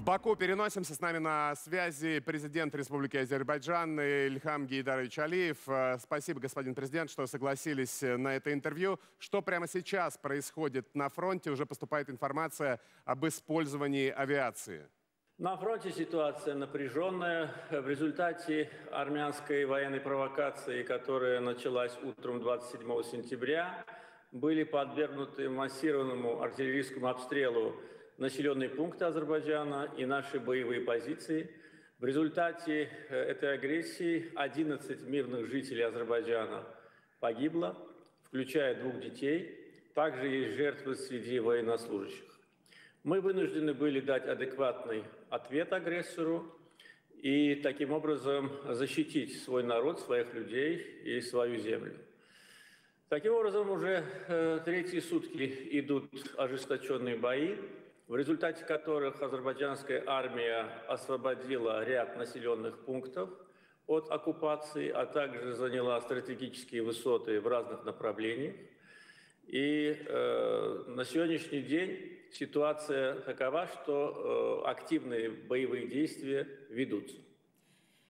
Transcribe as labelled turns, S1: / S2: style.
S1: Баку переносимся. С нами на связи президент Республики Азербайджан Ильхам Гейдарович Алиев. Спасибо, господин президент, что согласились на это интервью. Что прямо сейчас происходит на фронте? Уже поступает информация об использовании авиации.
S2: На фронте ситуация напряженная. В результате армянской военной провокации, которая началась утром 27 сентября, были подвергнуты массированному артиллерийскому обстрелу населенные пункты Азербайджана и наши боевые позиции. В результате этой агрессии 11 мирных жителей Азербайджана погибло, включая 2 детей. Также есть жертвы среди военнослужащих. Мы вынуждены были дать адекватный ответ агрессору и таким образом защитить свой народ, своих людей и свою землю. Таким образом, уже третьи сутки идут ожесточенные бои, в результате которых азербайджанская армия освободила ряд населенных пунктов от оккупации, а также заняла стратегические высоты в разных направлениях. И на сегодняшний день ситуация такова, что активные боевые действия ведутся.